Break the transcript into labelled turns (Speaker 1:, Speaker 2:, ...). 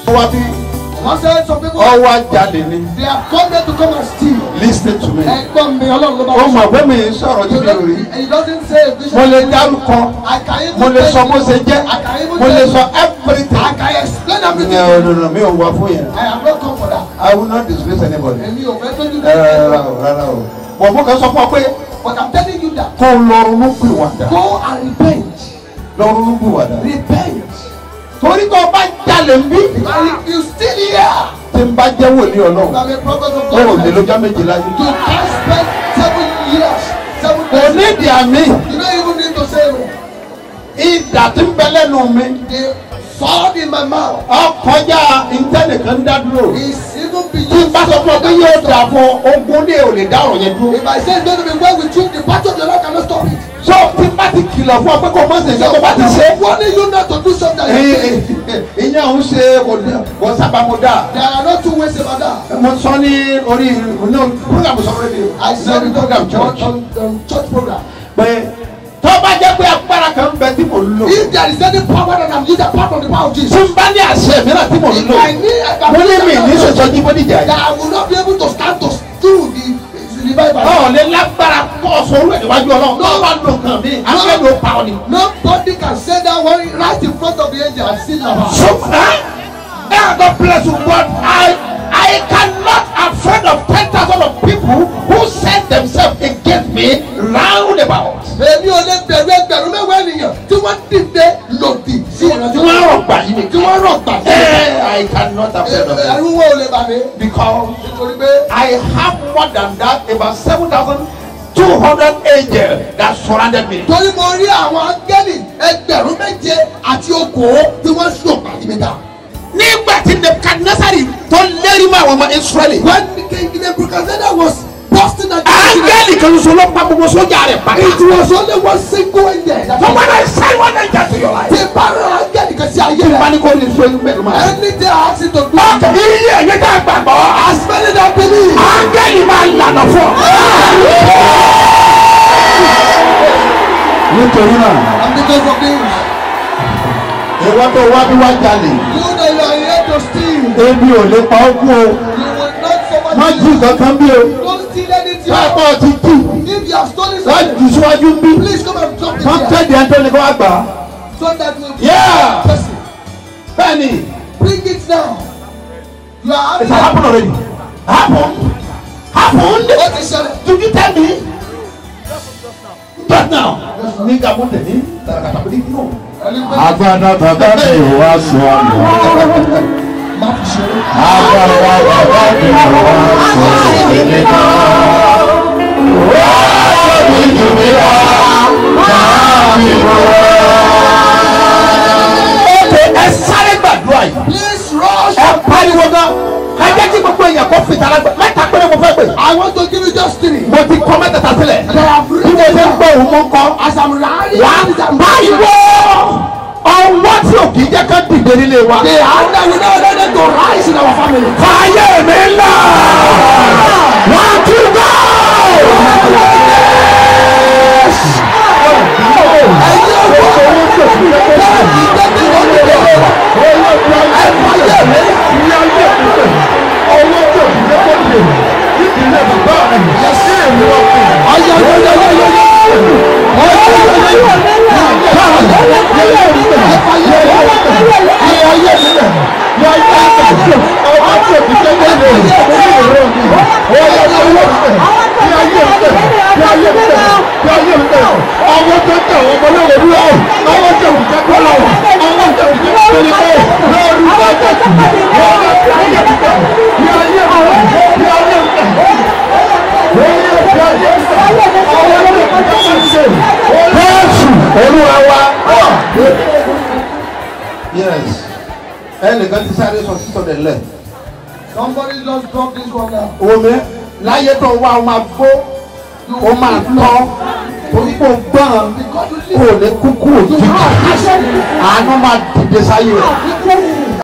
Speaker 1: Some people,
Speaker 2: they
Speaker 1: have come there to come and steal.
Speaker 2: Listen to me.
Speaker 1: And come, me alone.
Speaker 2: He
Speaker 1: doesn't say vision.
Speaker 2: I
Speaker 1: can even
Speaker 2: everything.
Speaker 1: I can explain everything.
Speaker 2: No.
Speaker 1: I have not come for that.
Speaker 2: I will not disgrace anybody.
Speaker 1: But I'm telling you that. Go and repent. Repent. And if you still here, I'm a prophet of God. You can't spend 7 years. 7 years. You don't even need to say it. The sword in my mouth is even beyond. If I say it's going to be well with you, the battle of your life cannot stop it.
Speaker 2: So, warning you not
Speaker 1: to do something. There are no two ways about that. I said it on church program. If there is any power that I'm using, apart from the power of Jesus, if I need that I will not be able to stand to do the revival. Nobody can say that one right in front of the angel and see that.
Speaker 2: God bless you, but I cannot afraid of 10,000 of people who set themselves against me round about. I cannot afraid of them because I have more than that, about 7,200 angels that surrounded me. When King Nebuchadnezzar was busting at the it was only one single angel. So when I say one angel to your life, any day I ask you to do as many that believe, and because of this, you know you are here to steal. You will not so much. Don't steal anything. If you have stolen something, please come and drop it here. So that will be person. Penny,
Speaker 1: bring it now. You are
Speaker 2: it happened already. Happened?
Speaker 1: What is your
Speaker 2: Did you tell me? Just now.
Speaker 3: Agbada bàbá mi wá sọ àná. Agbada bàbá mi wá sọ èmi náà. Wá tóbi jù mí lọ, máa mi wọ.
Speaker 2: Ẹ sáré gbàdúrà yìí.
Speaker 1: Please rush.
Speaker 2: Ẹ pariwo gan. Ẹ jẹ́ kí gbogbo èèyàn kó fìtà lágbà. Mẹ́ta péré mo fẹ́ pè.
Speaker 1: I want to give you just 3.
Speaker 2: Mo ti kọ́ mẹ́tẹ̀ẹ̀ta sílẹ̀.
Speaker 1: And I have
Speaker 2: Bí mo ṣe ń gbọ́ òun mọ́ kọ́.
Speaker 1: as I'm riding.
Speaker 2: Wà á pariwo. Ọwọ́ tí ò kì í jẹ́ ká dìde nílé wa.
Speaker 1: The hand that will not let them to rise in our family.
Speaker 2: Fàyè mi ńlá. 1, 2, go. Yes.
Speaker 1: Somebody just drop this one now.
Speaker 2: Omi láyé tó wá o máa gbó o máa tán torí kò gbọ́n kò lè kúkú òjijì àánú máa dìde sáyé rẹ̀.